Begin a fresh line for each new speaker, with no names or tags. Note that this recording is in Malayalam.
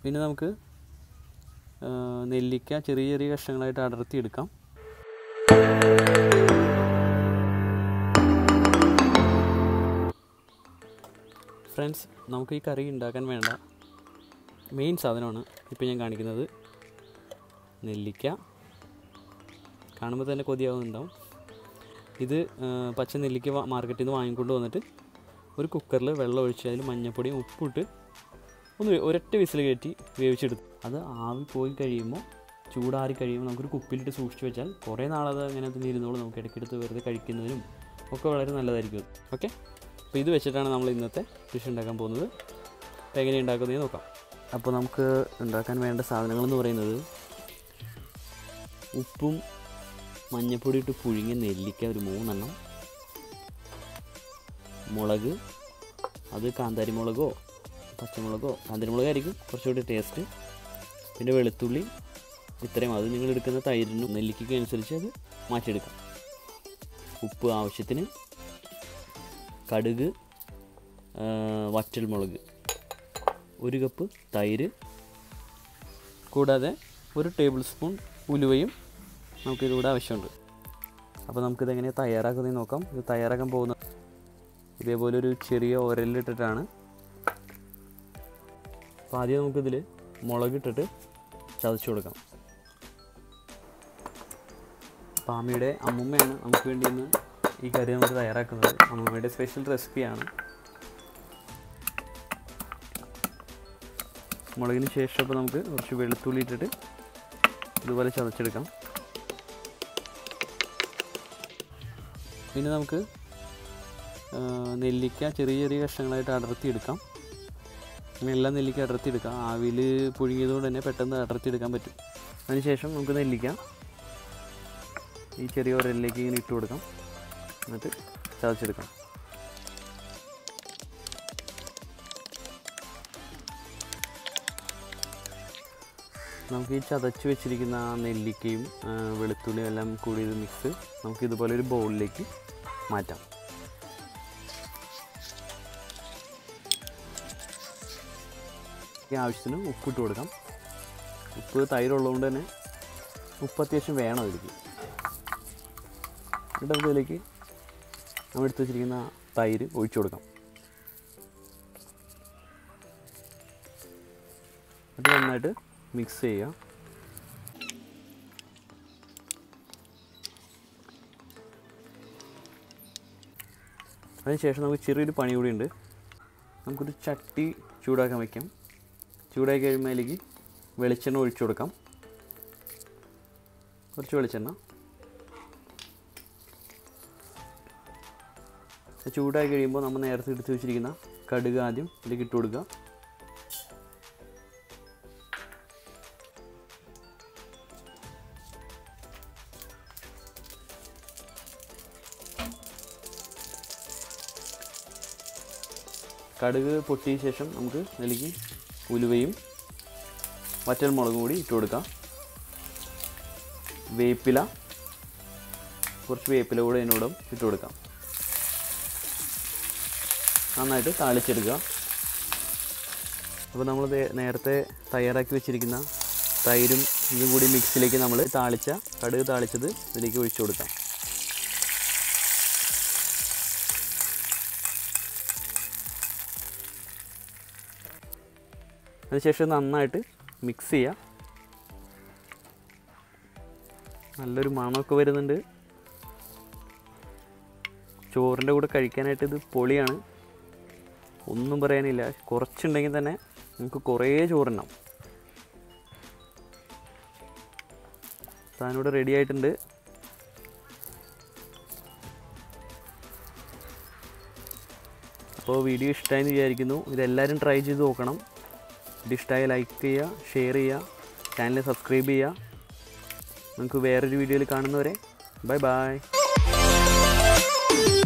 പിന്നെ നമുക്ക് നെല്ലിക്ക ചെറിയ ചെറിയ കഷ്ണങ്ങളായിട്ട് അടർത്തിയെടുക്കാം. ഫ്രണ്ട്സ്, നമുക്ക് ഈ കറി ഉണ്ടാക്കാൻ വേണ്ട മെയിൻ സാധനമാണ് ഇപ്പോൾ ഞാൻ കാണിക്കുന്നത്. നെല്ലിക്ക കാണുമ്പോൾ തന്നെ കൊതിയാവുന്നുണ്ടാവും. ഇത് പച്ച നെല്ലിക്ക മാർക്കറ്റിൽ നിന്ന് വാങ്ങിക്കൊണ്ട് വന്നിട്ട് ഒരു കുക്കറിൽ വെള്ളം ഒഴിച്ച് അതിൽ മഞ്ഞൾപ്പൊടിയും ഉപ്പിട്ട് ഒരൊറ്റ വിസിൽ കയറ്റി വേവിച്ചെടുത്തു. അത് ആവി പോയി കഴിയുമ്പോൾ, ചൂടാറി കഴിയുമ്പോൾ നമുക്കൊരു കുപ്പിയിലിട്ട് സൂക്ഷിച്ച് വെച്ചാൽ കുറേ നാളത് അങ്ങനെ തന്നെ ഇരുന്നോളൂ. നമുക്ക് ഇടയ്ക്കെടുത്ത് വെറുതെ കഴിക്കുന്നതിനും ഒക്കെ വളരെ നല്ലതായിരിക്കും. ഓക്കെ, അപ്പോൾ ഇത് വെച്ചിട്ടാണ് നമ്മൾ ഇന്നത്തെ ഡിഷ് ഉണ്ടാക്കാൻ പോകുന്നത്. അപ്പോൾ എങ്ങനെ ഉണ്ടാക്കുന്നതെന്ന് നോക്കാം. അപ്പോൾ നമുക്ക് ഉണ്ടാക്കാൻ വേണ്ട സാധനങ്ങളെന്ന് പറയുന്നത് ഉപ്പും മഞ്ഞൾപ്പൊടി ഇട്ട് പുഴുങ്ങിയ നെല്ലിക്ക ഒരു 3 എണ്ണം, മുളക്, അത് കാന്താരി മുളകോ പച്ചമുളകോ, കാന്താരി മുളകായിരിക്കും കുറച്ചുകൂടി ടേസ്റ്റ്. പിന്നെ വെളുത്തുള്ളി, ഇത്രയും. അത് നിങ്ങൾ എടുക്കുന്ന തൈരിനും നെല്ലിക്കയ്ക്കും അനുസരിച്ച് അത് മാറ്റിയെടുക്കാം. ഉപ്പ് ആവശ്യത്തിന്, കടുക്, വറ്റൽമുളക്, 1 കപ്പ് തൈര്, കൂടാതെ 1 ടേബിൾ സ്പൂൺ ഉലുവയും നമുക്കിതിലൂടെ ആവശ്യമുണ്ട്. അപ്പോൾ നമുക്കിതെങ്ങനെയാണ് തയ്യാറാക്കുന്നതെന്ന് നോക്കാം. ഇത് തയ്യാറാക്കാൻ പോകുന്നത് ഇതേപോലെ ഒരു ചെറിയ ഉരലിട്ടിട്ടാണ്. അപ്പോൾ ആദ്യം നമുക്കിതിൽ മുളകിട്ടിട്ട് ചതച്ച് കൊടുക്കാം. പാമിയുടെ അമ്മുമ്മയാണ് നമുക്ക് വേണ്ടി ഇന്ന് ഈ കറി നമുക്ക് തയ്യാറാക്കുന്നത്. അമ്മുമ്മയുടെ സ്പെഷ്യൽ റെസിപ്പിയാണ്. മുളകിന് ശേഷം അപ്പോൾ നമുക്ക് കുറച്ച് വെളുത്തുള്ളി ഇട്ടിട്ട് ഇതുപോലെ ചതച്ചെടുക്കാം. പിന്നെ നമുക്ക് നെല്ലിക്ക ചെറിയ ചെറിയ കഷ്ണങ്ങളായിട്ട് അടർത്തിയെടുക്കാം. അങ്ങനെ എല്ലാം നെല്ലിക്ക അടർത്തിയെടുക്കാം. ആവിയിൽ പുഴുങ്ങിയതുകൊണ്ട് തന്നെ പെട്ടെന്ന് അടർത്തിയെടുക്കാൻ പറ്റും. അതിനുശേഷം നമുക്ക് നെല്ലിക്ക ഈ ചെറിയ ഉരലിലേക്ക് ഇങ്ങനെ ഇട്ട് കൊടുക്കാം. എന്നിട്ട് ചതച്ചെടുക്കാം. നമുക്ക് ഈ ചതച്ച് വെച്ചിരിക്കുന്ന നെല്ലിക്കയും വെളുത്തുള്ളിയും എല്ലാം കൂടി ഇത് മിക്സ് നമുക്കിതുപോലെ ഒരു ബൗളിലേക്ക് മാറ്റാം. ആവശ്യത്തിന് ഉപ്പിട്ട് കൊടുക്കാം. ഉപ്പ് തൈരുള്ളതുകൊണ്ട് തന്നെ ഉപ്പ് അത്യാവശ്യം വേണം ഇതിലേക്ക്. എന്നിട്ട് നമുക്ക് ഇതിലേക്ക് നമ്മൾ എടുത്ത് വെച്ചിരിക്കുന്ന തൈര് ഒഴിച്ചു കൊടുക്കാം. അത് നന്നായിട്ട് മിക്സ് ചെയ്യുക. അതിനുശേഷം നമുക്ക് ചെറിയൊരു പണി കൂടിയുണ്ട്. നമുക്കൊരു ചട്ടി ചൂടാക്കാൻ വയ്ക്കാം. ചൂടാക്കി കഴിയുമ്പോൾ അതിലേക്ക് വെളിച്ചെണ്ണ ഒഴിച്ചു കൊടുക്കാം. കുറച്ച് വെളിച്ചെണ്ണ ചൂടായി കഴിയുമ്പോൾ നമ്മൾ നേരത്തെ എടുത്ത് വെച്ചിരിക്കുന്ന കടുക് ആദ്യം ഇതിലേക്ക് ഇട്ട് കൊടുക്കുക. കടുക് പൊട്ടിയ ശേഷം നമുക്ക് ഇതിലേക്ക് ഉലുവയും വറ്റൽമുളകും കൂടി ഇട്ട് കൊടുക്കാം. വേപ്പില, കുറച്ച് വേപ്പില കൂടെ ഇതിനോടും ഇട്ട് കൊടുക്കാം. നന്നായിട്ട് താളിച്ചെടുക്കുക. അപ്പോൾ നമ്മൾ നേരത്തെ തയ്യാറാക്കി വെച്ചിരിക്കുന്ന തൈരും ഇതും കൂടി മിക്സിലേക്ക് നമ്മൾ കടുക് താളിച്ചത് ഇതിലേക്ക് ഒഴിച്ചു കൊടുക്കാം. അതിനുശേഷം നന്നായിട്ട് മിക്സ് ചെയ്യുക. നല്ലൊരു മണമൊക്കെ വരുന്നുണ്ട്. ചോറിൻ്റെ കൂടെ കഴിക്കാനായിട്ട് ഇത് പൊളിയാണ്, ഒന്നും പറയാനില്ല. കുറച്ചുണ്ടെങ്കിൽ തന്നെ നമുക്ക് കുറേ ചോറുണ്ടാവും. സാധനം ഇവിടെ റെഡി ആയിട്ടുണ്ട്. അപ്പോൾ വീഡിയോ ഇഷ്ടമായെന്ന് വിചാരിക്കുന്നു. ഇതെല്ലാവരും ട്രൈ ചെയ്ത് നോക്കണം. ഇഷ്ടമായ ലൈക്ക് ചെയ്യുക, ഷെയർ ചെയ്യുക, ചാനൽ സബ്സ്ക്രൈബ് ചെയ്യുക. നമുക്ക് വേറൊരു വീഡിയോയിൽ കാണുന്നവരെ ബൈ ബൈ.